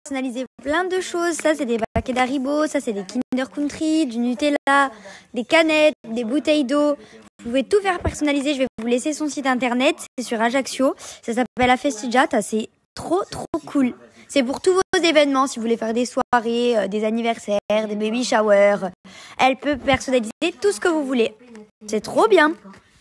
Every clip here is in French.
personnaliser plein de choses. Ça, c'est des paquets d'Haribo, ça, c'est des Kinder Country, du Nutella, des canettes, des bouteilles d'eau. Vous pouvez tout faire personnaliser. Je vais vous laisser son site internet. C'est sur Ajaccio. Ça s'appelle la Festigiata. C'est trop cool. C'est pour tous vos événements. Si vous voulez faire des soirées, des anniversaires, des baby showers. Elle peut personnaliser tout ce que vous voulez. C'est trop bien.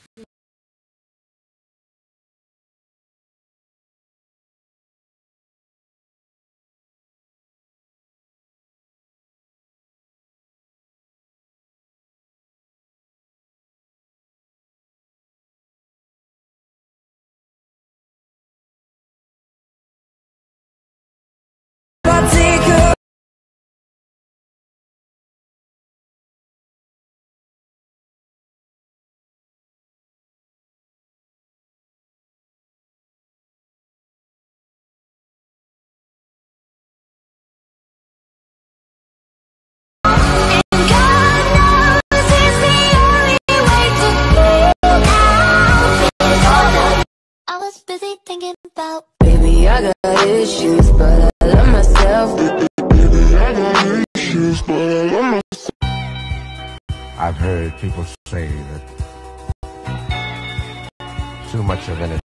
Baby, I got issues, but I love myself. Baby, I got issues, but I love myself. I've heard people say that too much of anything